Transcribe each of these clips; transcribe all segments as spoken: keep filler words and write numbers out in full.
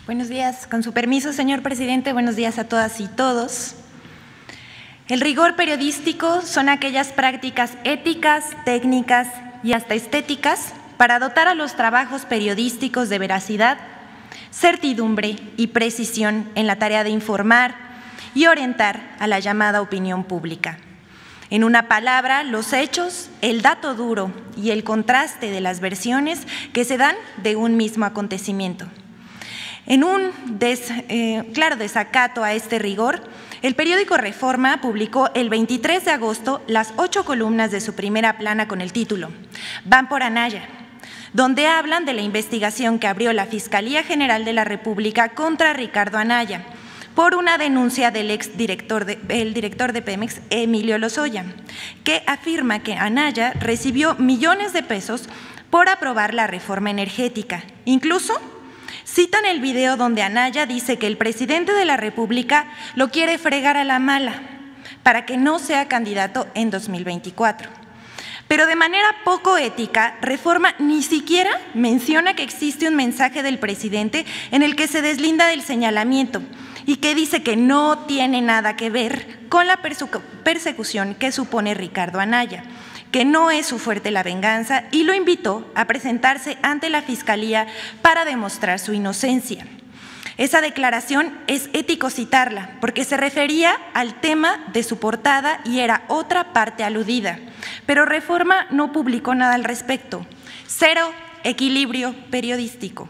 Buenos días. Con su permiso, señor presidente, buenos días a todas y todos. El rigor periodístico son aquellas prácticas éticas, técnicas y hasta estéticas para dotar a los trabajos periodísticos de veracidad, certidumbre y precisión en la tarea de informar y orientar a la llamada opinión pública. En una palabra, los hechos, el dato duro y el contraste de las versiones que se dan de un mismo acontecimiento. En un des, eh, claro desacato a este rigor, el periódico Reforma publicó el veintitrés de agosto las ocho columnas de su primera plana con el título «Van por Anaya», donde hablan de la investigación que abrió la Fiscalía General de la República contra Ricardo Anaya por una denuncia del ex director de, el director de Pemex, Emilio Lozoya, que afirma que Anaya recibió millones de pesos por aprobar la reforma energética. Incluso citan el video donde Anaya dice que el presidente de la República lo quiere fregar a la mala para que no sea candidato en dos mil veinticuatro. Pero de manera poco ética, Reforma ni siquiera menciona que existe un mensaje del presidente en el que se deslinda del señalamiento y que dice que no tiene nada que ver con la persecución que supone Ricardo Anaya, que no es su fuerte la venganza, y lo invitó a presentarse ante la Fiscalía para demostrar su inocencia. Esa declaración es ético citarla, porque se refería al tema de su portada y era otra parte aludida, pero Reforma no publicó nada al respecto. Cero equilibrio periodístico.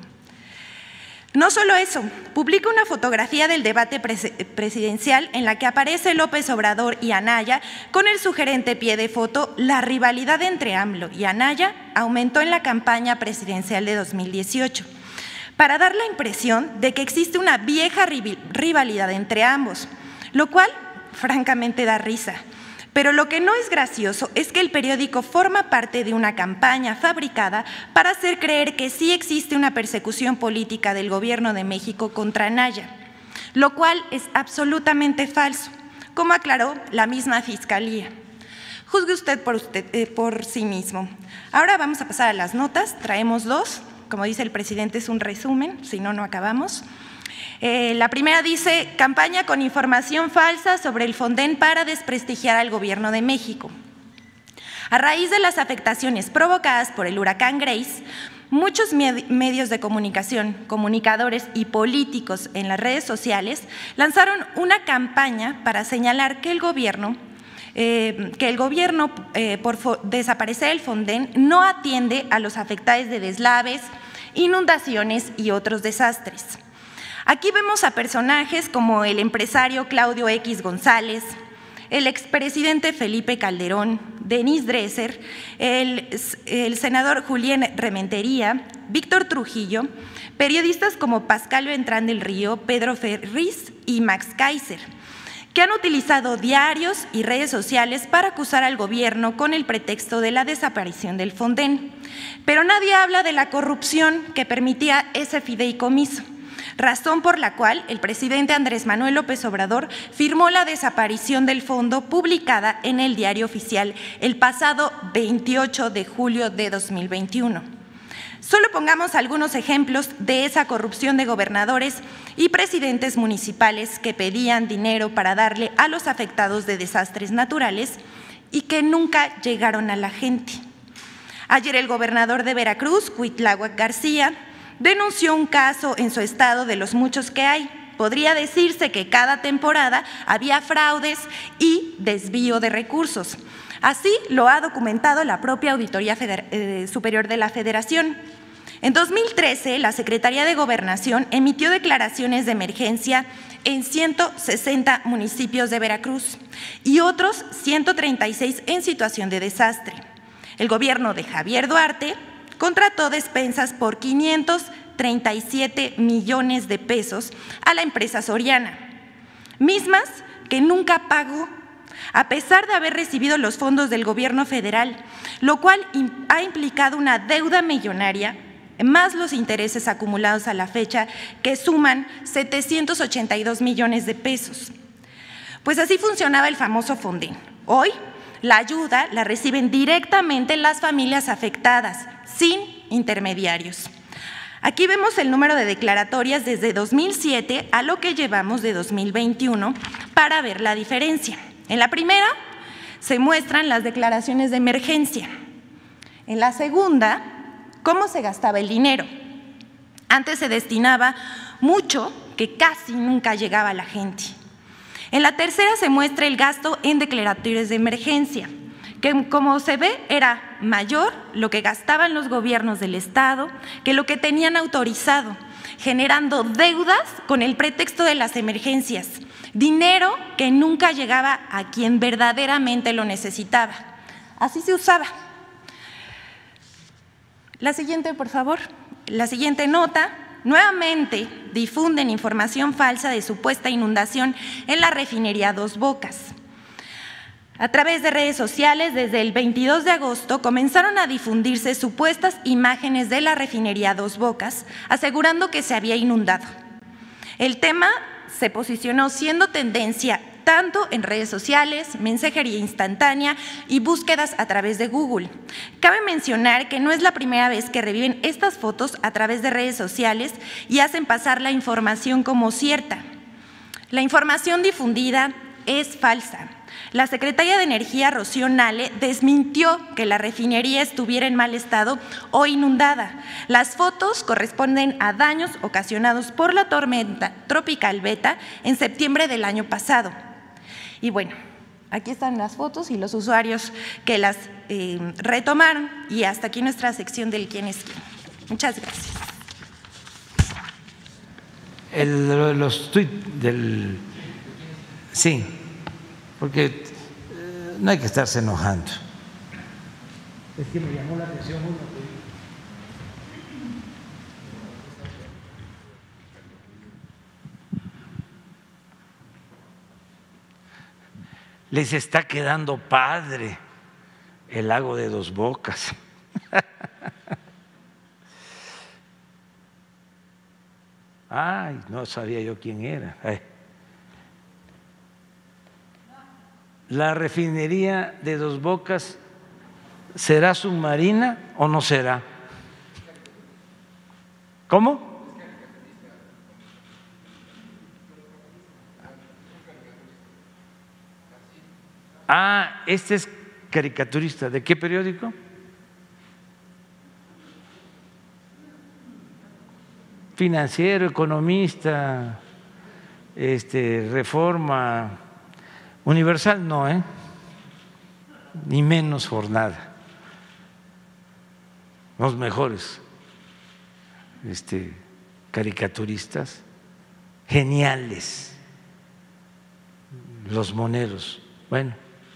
No solo eso, publica una fotografía del debate presidencial en la que aparece López Obrador y Anaya con el sugerente pie de foto: la rivalidad entre AMLO y Anaya aumentó en la campaña presidencial de dos mil dieciocho, para dar la impresión de que existe una vieja rivalidad entre ambos, lo cual francamente da risa. Pero lo que no es gracioso es que el periódico forma parte de una campaña fabricada para hacer creer que sí existe una persecución política del gobierno de México contra Anaya, lo cual es absolutamente falso, como aclaró la misma Fiscalía. Juzgue usted por, usted, eh, por sí mismo. Ahora vamos a pasar a las notas, traemos dos, como dice el presidente es un resumen, si no, no acabamos. Eh, la primera dice: campaña con información falsa sobre el Fonden para desprestigiar al gobierno de México. A raíz de las afectaciones provocadas por el huracán Grace, muchos medios de comunicación, comunicadores y políticos en las redes sociales lanzaron una campaña para señalar que el gobierno, eh, que el gobierno eh, por desaparecer el Fonden no atiende a los afectados de deslaves, inundaciones y otros desastres. Aquí vemos a personajes como el empresario Claudio X González, el expresidente Felipe Calderón, Denise Dresser, el, el senador Julián Rementería, Víctor Trujillo, periodistas como Pascal Beltrán del Río, Pedro Ferriz y Max Kaiser, que han utilizado diarios y redes sociales para acusar al gobierno con el pretexto de la desaparición del Fonden. Pero nadie habla de la corrupción que permitía ese fideicomiso, razón por la cual el presidente Andrés Manuel López Obrador firmó la desaparición del fondo publicada en el Diario Oficial el pasado veintiocho de julio de dos mil veintiuno. Solo pongamos algunos ejemplos de esa corrupción de gobernadores y presidentes municipales que pedían dinero para darle a los afectados de desastres naturales y que nunca llegaron a la gente. Ayer el gobernador de Veracruz, Cuitláhuac García, denunció un caso en su estado de los muchos que hay. Podría decirse que cada temporada había fraudes y desvío de recursos. Así lo ha documentado la propia Auditoría Feder- eh, Superior de la Federación. En dos mil trece, la Secretaría de Gobernación emitió declaraciones de emergencia en ciento sesenta municipios de Veracruz y otros ciento treinta y seis en situación de desastre. El gobierno de Javier Duarte contrató despensas por quinientos treinta y siete millones de pesos a la empresa Soriana, mismas que nunca pagó, a pesar de haber recibido los fondos del gobierno federal, lo cual ha implicado una deuda millonaria, más los intereses acumulados a la fecha, que suman setecientos ochenta y dos millones de pesos. Pues así funcionaba el famoso Fonden. Hoy, la ayuda la reciben directamente las familias afectadas, sin intermediarios. Aquí vemos el número de declaratorias desde dos mil siete a lo que llevamos de dos mil veintiuno para ver la diferencia. En la primera se muestran las declaraciones de emergencia. En la segunda, cómo se gastaba el dinero. Antes se destinaba mucho que casi nunca llegaba a la gente. En la tercera se muestra el gasto en declaratorias de emergencia, que como se ve era mayor lo que gastaban los gobiernos del Estado que lo que tenían autorizado, generando deudas con el pretexto de las emergencias, dinero que nunca llegaba a quien verdaderamente lo necesitaba. Así se usaba. La siguiente, por favor. La siguiente nota. Nuevamente difunden información falsa de supuesta inundación en la refinería Dos Bocas. A través de redes sociales, desde el veintidós de agosto, comenzaron a difundirse supuestas imágenes de la refinería Dos Bocas, asegurando que se había inundado. El tema se posicionó siendo tendencia tanto en redes sociales, mensajería instantánea y búsquedas a través de Google. Cabe mencionar que no es la primera vez que reviven estas fotos a través de redes sociales y hacen pasar la información como cierta. La información difundida es falsa. La secretaria de Energía, Rocío Nale, desmintió que la refinería estuviera en mal estado o inundada. Las fotos corresponden a daños ocasionados por la tormenta tropical Beta en septiembre del año pasado. Y bueno, aquí están las fotos y los usuarios que las eh, retomaron, y hasta aquí nuestra sección del quién es quién. Muchas gracias. El, los tuits del… Sí, porque eh, no hay que estarse enojando. Es que me llamó la atención uno que… Les está quedando padre el lago de Dos Bocas. Ay, no sabía yo quién era. Ay. ¿La refinería de Dos Bocas será submarina o no será? ¿Cómo? Ah, este es caricaturista. ¿De qué periódico? Financiero, Economista, este, Reforma, Universal no, ¿eh? Ni menos Jornada. Los mejores este, caricaturistas, geniales, los moneros. Bueno,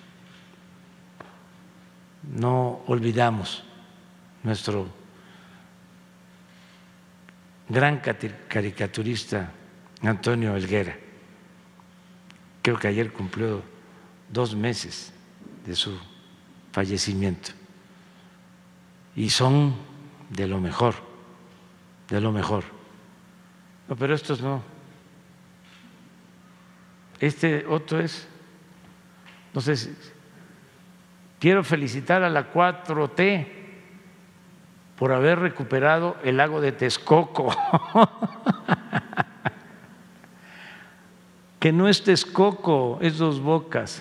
no olvidamos nuestro gran caricaturista Antonio Helguera. Creo que ayer cumplió dos meses de su fallecimiento. Y son de lo mejor, de lo mejor. No, pero estos no. Este otro es… Entonces, quiero felicitar a la cuatro T por haber recuperado el lago de Texcoco. Que no es Texcoco, es Dos Bocas.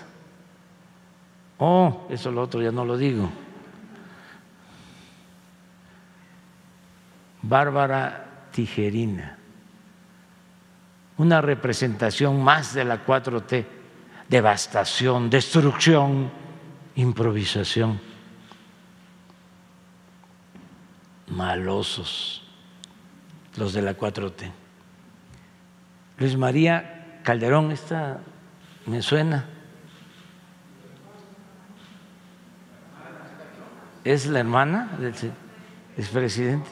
Oh, eso lo otro ya no lo digo. Bárbara Tijerina, una representación más de la cuatro T. Devastación, destrucción, improvisación. Malosos los de la cuatro T. Luis María Calderón, esta me suena. ¿Es la hermana del expresidente?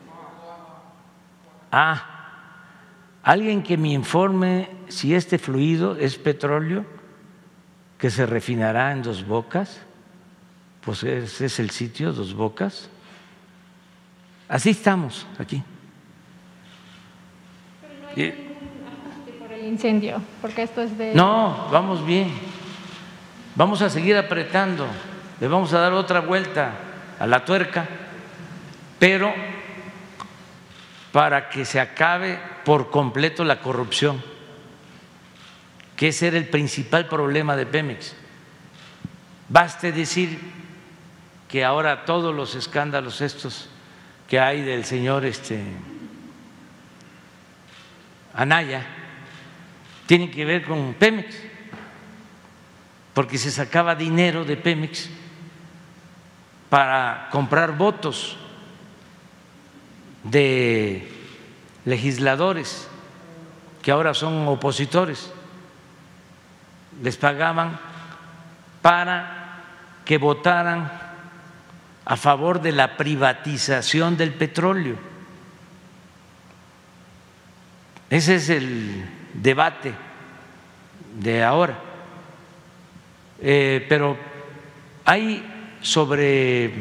Ah, alguien que me informe si este fluido es petróleo que se refinará en Dos Bocas, pues ese es el sitio, Dos Bocas. Así estamos aquí. Pero no hay ningún ajuste por el incendio, porque esto es de… No, vamos bien. Vamos a seguir apretando, le vamos a dar otra vuelta a la tuerca, pero para que se acabe por completo la corrupción, que ese era el principal problema de Pemex. Baste decir que ahora todos los escándalos estos que hay del señor este Anaya tienen que ver con Pemex, porque se sacaba dinero de Pemex para comprar votos de legisladores que ahora son opositores. Les pagaban para que votaran a favor de la privatización del petróleo. Ese es el debate de ahora. Eh, pero hay sobre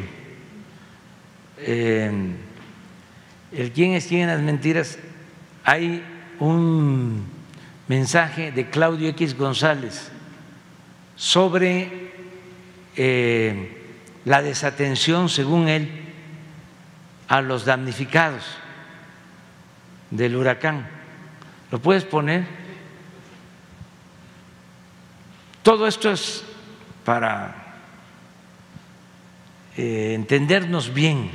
eh, el quién es quién en las mentiras, hay un mensaje de Claudio X González sobre eh, la desatención, según él, a los damnificados del huracán. ¿Lo puedes poner? Todo esto es para eh, entendernos bien.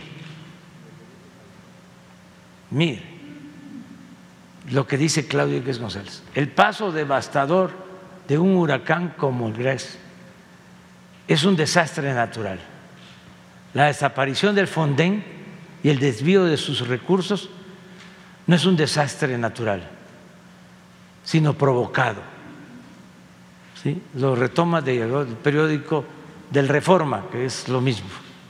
Mire lo que dice Claudio X González: el paso devastador de un huracán como el Grace es un desastre natural. La desaparición del Fonden y el desvío de sus recursos no es un desastre natural, sino provocado. ¿Sí? Lo retoma del periódico del Reforma, que es lo mismo.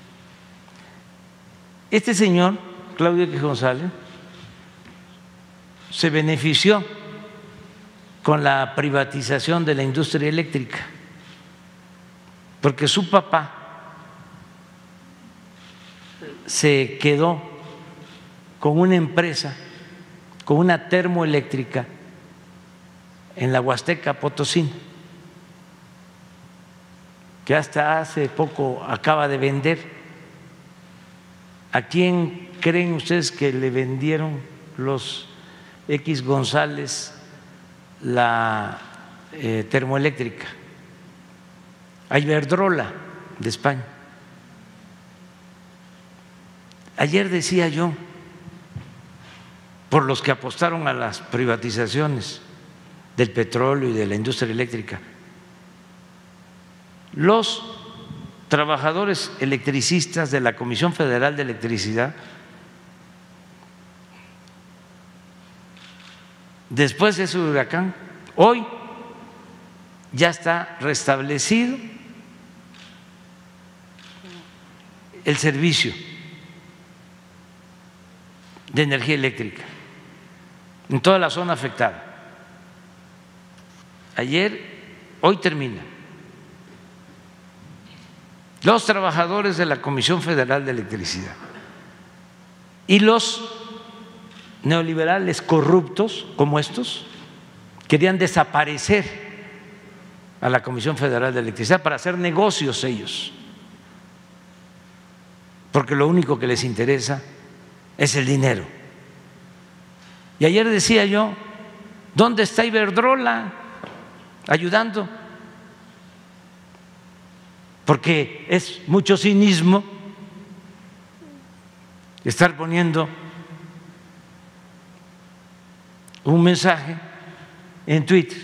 Este señor, Claudio X González, se benefició con la privatización de la industria eléctrica, porque su papá se quedó con una empresa, con una termoeléctrica en la Huasteca Potosina, que hasta hace poco acaba de vender. ¿A quién creen ustedes que le vendieron los X González la eh, termoeléctrica? A Iberdrola de España. Ayer decía yo, por los que apostaron a las privatizaciones del petróleo y de la industria eléctrica, los trabajadores electricistas de la Comisión Federal de Electricidad, después de ese huracán, hoy ya está restablecido el servicio de energía eléctrica en toda la zona afectada. Ayer, hoy termina. Los trabajadores de la Comisión Federal de Electricidad y los neoliberales corruptos como estos querían desaparecer a la Comisión Federal de Electricidad para hacer negocios ellos, porque lo único que les interesa es el dinero. Y ayer decía yo, ¿dónde está Iberdrola ayudando? Porque es mucho cinismo estar poniendo un mensaje en Twitter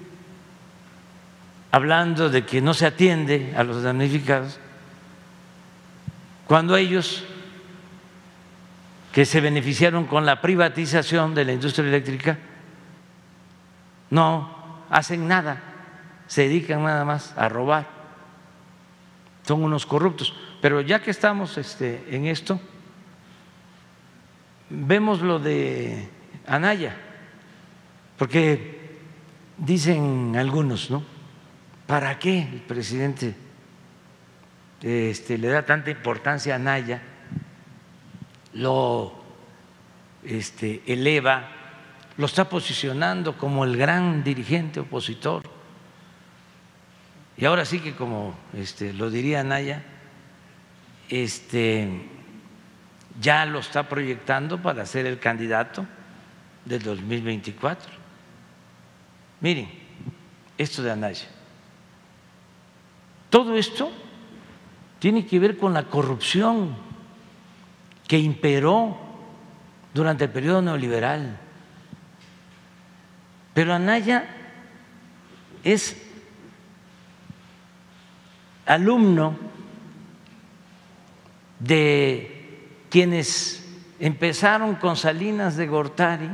hablando de que no se atiende a los damnificados, cuando ellos, que se beneficiaron con la privatización de la industria eléctrica, no hacen nada, se dedican nada más a robar, son unos corruptos. Pero ya que estamos este, en esto, vemos lo de Anaya, porque dicen algunos, ¿no? ¿Para qué el presidente este, le da tanta importancia a Anaya? Lo este, eleva, lo está posicionando como el gran dirigente opositor. Y ahora sí que, como este, lo diría Anaya, este, ya lo está proyectando para ser el candidato del dos mil veinticuatro. Miren, esto de Anaya. Todo esto tiene que ver con la corrupción que imperó durante el periodo neoliberal. Pero Anaya es alumno de quienes empezaron con Salinas de Gortari,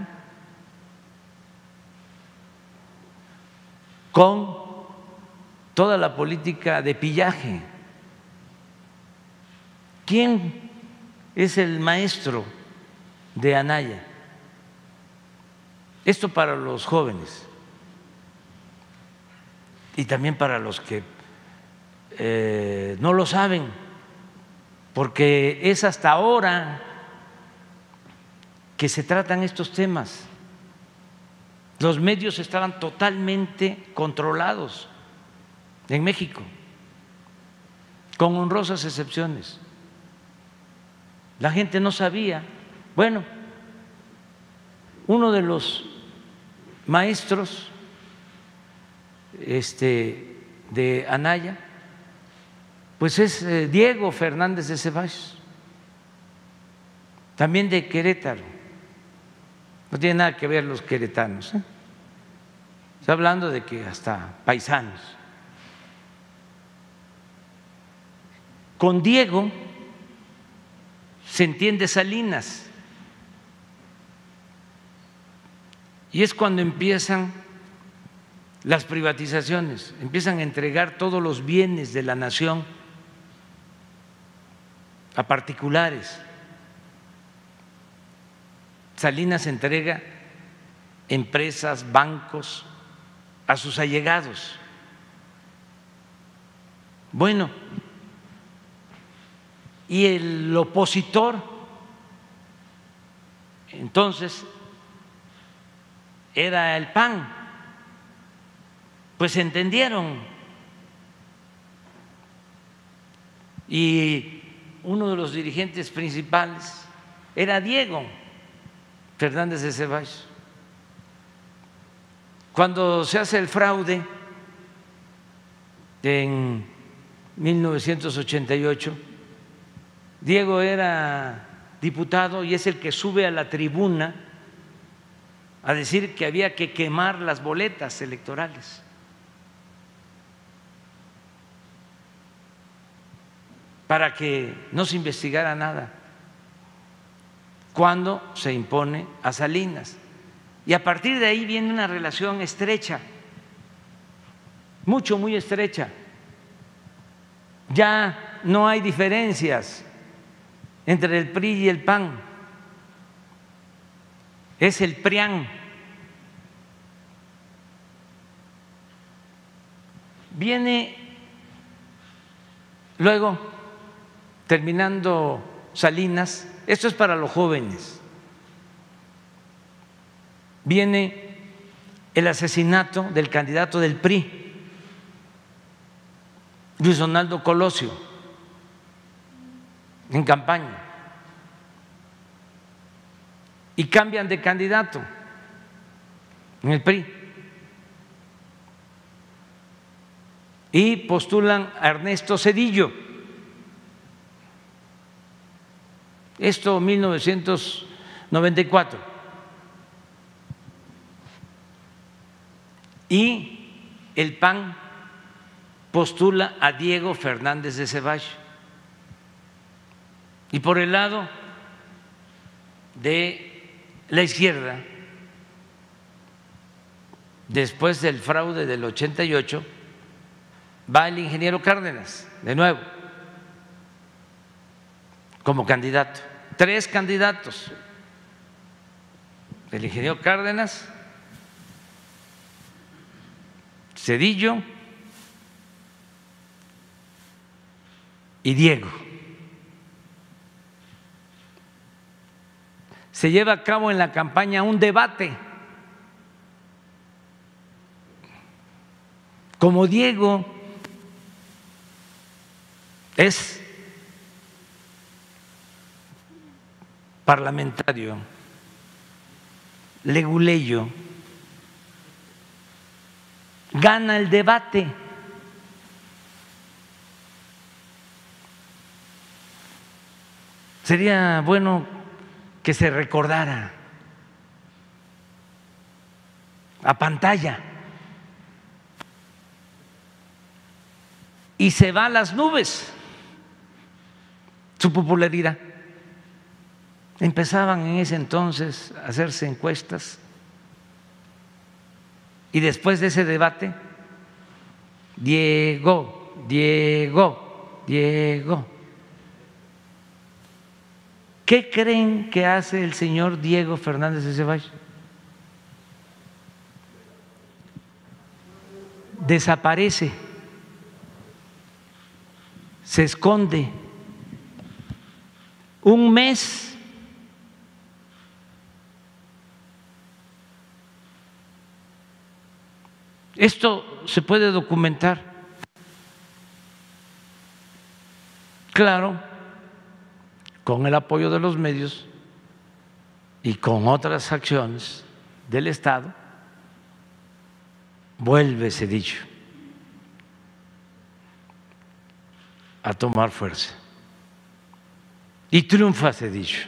con toda la política de pillaje. ¿Quién es el maestro de Anaya? Esto para los jóvenes y también para los que eh, no lo saben, porque es hasta ahora que se tratan estos temas. Los medios estaban totalmente controlados en México, con honrosas excepciones. La gente no sabía. Bueno, uno de los maestros este, de Anaya, pues es eh, Diego Fernández de Ceballos, también de Querétaro. No tiene nada que ver los queretanos, ¿eh? Está hablando de que hasta paisanos. Con Diego se entiende Salinas, y es cuando empiezan las privatizaciones, empiezan a entregar todos los bienes de la nación a particulares. Salinas entrega empresas, bancos a sus allegados. Bueno, y el opositor entonces era el P A N, pues se entendieron, y uno de los dirigentes principales era Diego Fernández de Ceballos. Cuando se hace el fraude en mil novecientos ochenta y ocho, Diego era diputado y es el que sube a la tribuna a decir que había que quemar las boletas electorales. Para que no se investigara nada, cuando se impone a Salinas. Y a partir de ahí viene una relación estrecha, mucho, muy estrecha. Ya no hay diferencias entre el P R I y el P A N, es el PRIAN. Viene luego, terminando Salinas, esto es para los jóvenes, viene el asesinato del candidato del P R I, Luis Donaldo Colosio, en campaña, y cambian de candidato en el P R I y postulan a Ernesto Zedillo. Esto en mil novecientos noventa y cuatro. Y el P A N postula a Diego Fernández de Ceballos. Y por el lado de la izquierda, después del fraude del ochenta y ocho, va el ingeniero Cárdenas, de nuevo, como candidato. Tres candidatos: el ingeniero Cárdenas, Zedillo y Diego. Se lleva a cabo en la campaña un debate. Como Diego es parlamentario leguleyo gana el debate. Sería bueno que se recordara a pantalla y se va a las nubes su popularidad. Empezaban en ese entonces a hacerse encuestas y después de ese debate, Diego, Diego, Diego. ¿Qué creen que hace el señor Diego Fernández de Ceballos? Desaparece, se esconde un mes. Esto se puede documentar. Claro, con el apoyo de los medios y con otras acciones del Estado, vuelve Zedillo a tomar fuerza y triunfa Zedillo.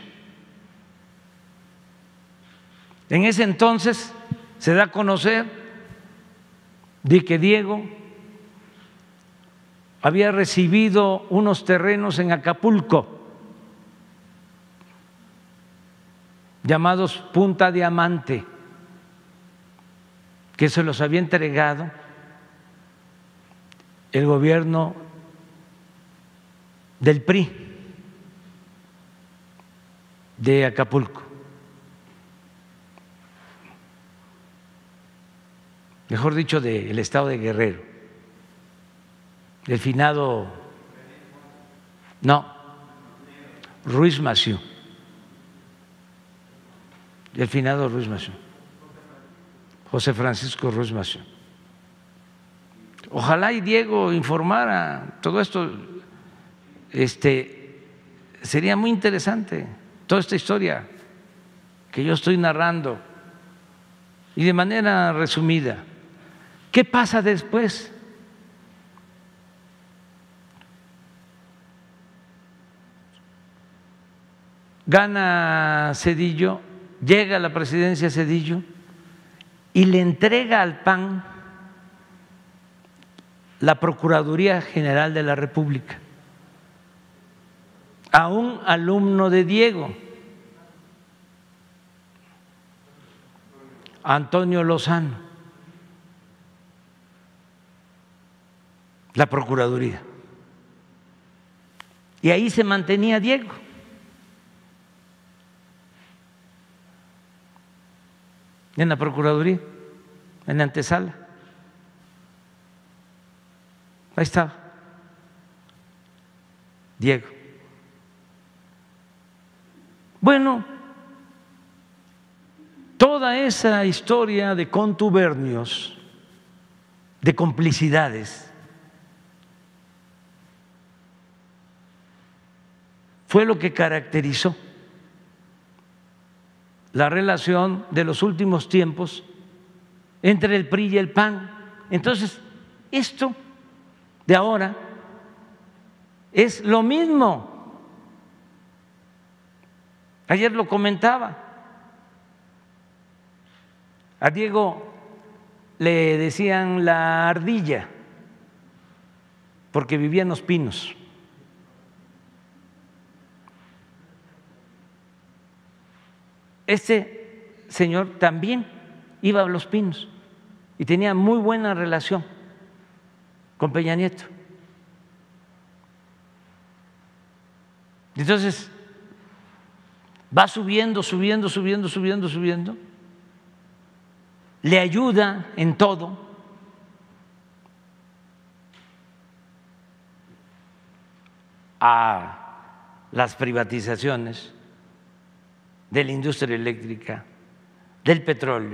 En ese entonces se da a conocer de que Diego había recibido unos terrenos en Acapulco llamados Punta Diamante, que se los había entregado el gobierno del P R I de Acapulco. Mejor dicho, del estado de Guerrero, del finado, no, Ruiz Massieu, del finado Ruiz Massieu, José Francisco Ruiz Massieu. Ojalá y Diego informara todo esto, este, sería muy interesante toda esta historia que yo estoy narrando y de manera resumida. ¿Qué pasa después? Gana Zedillo, llega a la presidencia Zedillo y le entrega al P A N la Procuraduría General de la República a un alumno de Diego, Antonio Lozano. La Procuraduría. Y ahí se mantenía Diego. En la Procuraduría, en la antesala. Ahí estaba Diego. Bueno, toda esa historia de contubernios, de complicidades, fue lo que caracterizó la relación de los últimos tiempos entre el P R I y el P A N. Entonces, esto de ahora es lo mismo. Ayer lo comentaba. A Diego le decían la ardilla porque vivía en Los Pinos. Este señor también iba a Los Pinos y tenía muy buena relación con Peña Nieto. Entonces, va subiendo, subiendo, subiendo, subiendo, subiendo. Le ayuda en todo. A las privatizaciones de la industria eléctrica, del petróleo.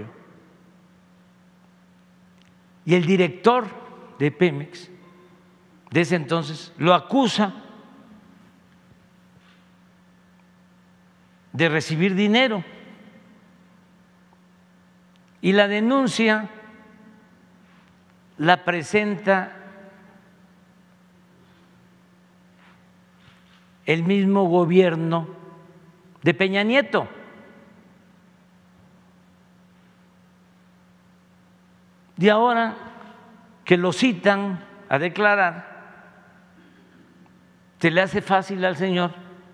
Y el director de Pemex de ese entonces lo acusa de recibir dinero. Y la denuncia la presenta el mismo gobierno de Peña Nieto. Y ahora que lo citan a declarar, se le hace fácil al señor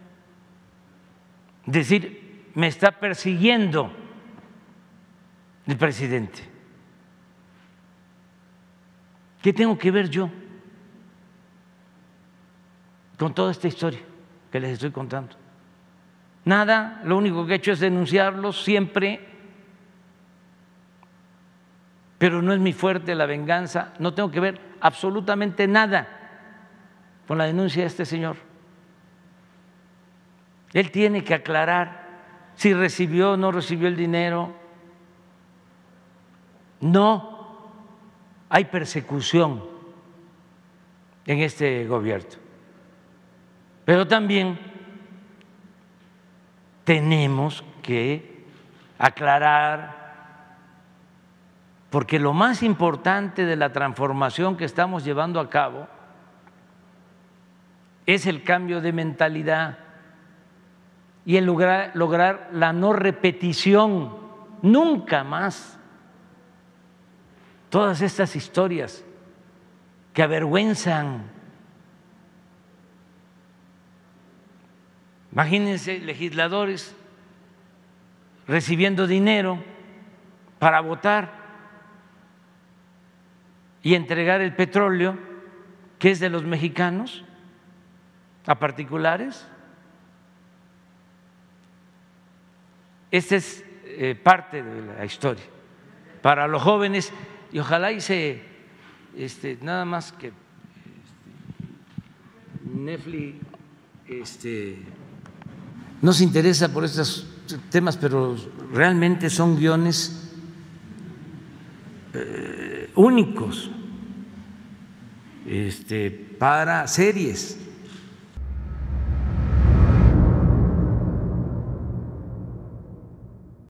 decir, me está persiguiendo el presidente. ¿Qué tengo que ver yo con toda esta historia que les estoy contando? Nada, lo único que he hecho es denunciarlos siempre, pero no es mi fuerte la venganza, no tengo que ver absolutamente nada con la denuncia de este señor. Él tiene que aclarar si recibió o no recibió el dinero. No hay persecución en este gobierno, pero también tenemos que aclarar, porque lo más importante de la transformación que estamos llevando a cabo es el cambio de mentalidad y el lograr, lograr la no repetición, nunca más. Todas estas historias que avergüenzan. Imagínense legisladores recibiendo dinero para votar y entregar el petróleo que es de los mexicanos a particulares. Esta es eh, parte de la historia para los jóvenes. Y ojalá y se, este, nada más que este, Netflix este, no se interesa por estos temas, pero realmente son guiones eh, únicos este, para series.